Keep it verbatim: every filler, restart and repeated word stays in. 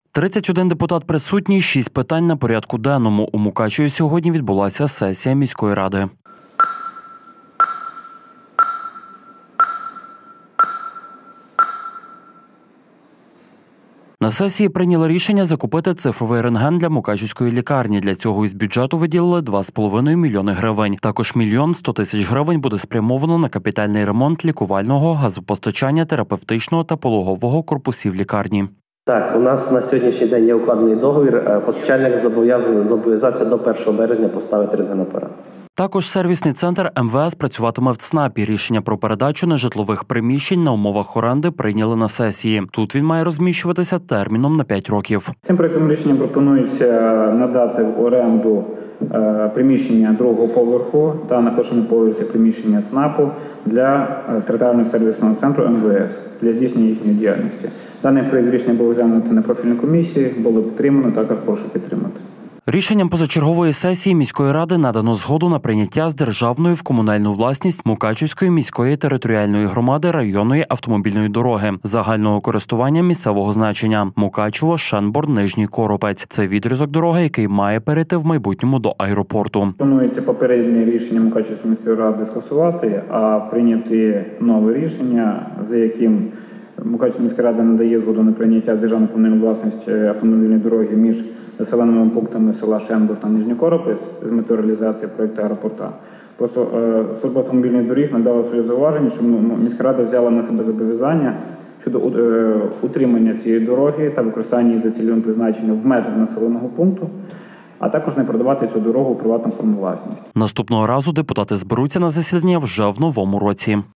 тридцять один депутат присутній, шість питань на порядку денному. У Мукачеві сьогодні відбулася сесія міської ради. На сесії прийняли рішення закупити цифровий рентген для Мукачевської лікарні. Для цього із бюджету виділили два з половиною мільйони гривень. Також мільйон сто тисяч гривень буде спрямовано на капітальний ремонт лікувального, газопостачання, терапевтичного та пологового корпусів лікарні. Так, у нас на сьогоднішній день є укладений договір. Постачальник зобов'язаний зобов'язатися до першого березня поставити рентгенапарат. Також сервісний центр ем ве ес працюватиме в ЦНАПі. Рішення про передачу нежитлових приміщень на умовах оренди прийняли на сесії. Тут він має розміщуватися терміном на п'ять років. Цим проектом рішення пропонується надати в оренду приміщення другого поверху та на першому поверсі приміщення ЦНАПу для територіального сервісного центру ем ве ес для здійснення їхньої діяльності. Дане проект рішення було розглянуто на профільній комісії, було підтримано, також прошу підтримати. Рішенням позачергової сесії міської ради надано згоду на прийняття з державної в комунальну власність Мукачевської міської територіальної громади районної автомобільної дороги загального користування місцевого значення Мукачево, Шенбор, Нижній Коропець. Це відрізок дороги, який має перейти в майбутньому до аеропорту. Планується попереднє рішення Мукачевської міської ради скасувати, а прийняти нове рішення, за яким Мукачевська міська рада надає згоду на прийняття з державної комунальної власності автомобільної дороги між населеними пунктами села Шенбур та Нижній Коропець з метою реалізації проєкту аеропорта. Просто е, служба автомобільних доріг надала своє зауваження, що міська рада взяла на себе зобов'язання щодо е, утримання цієї дороги та використання її за цільовим призначенням в межах населеного пункту, а також не продавати цю дорогу у приватну форму власність. Наступного разу депутати зберуться на засідання вже в новому році.